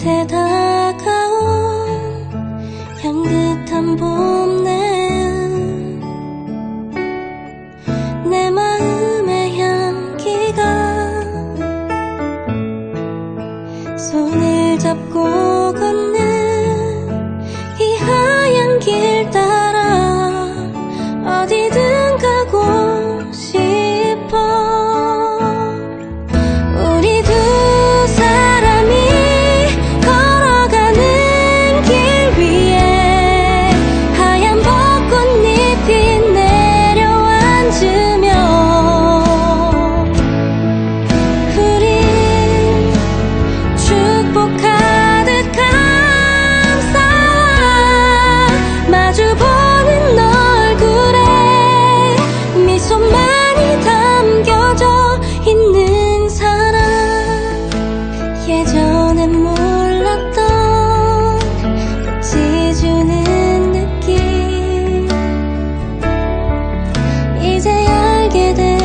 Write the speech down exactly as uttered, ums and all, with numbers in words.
곁에 다가온 향긋한 봄내음, 내 마음의 향기가 손을 잡고 걷는 이 하얀 길 따라 어디든 가고 싶어. 우리 두 사람이 걸어가는 길 위에 하얀 벚꽃잎이 내려앉으며 우린 축복하듯 감싸 마주보는 얼굴에 미소만이 담겨져 있는 사람, 예전엔 몰랐던 꽃이 주는 느낌 이제 알게 돼.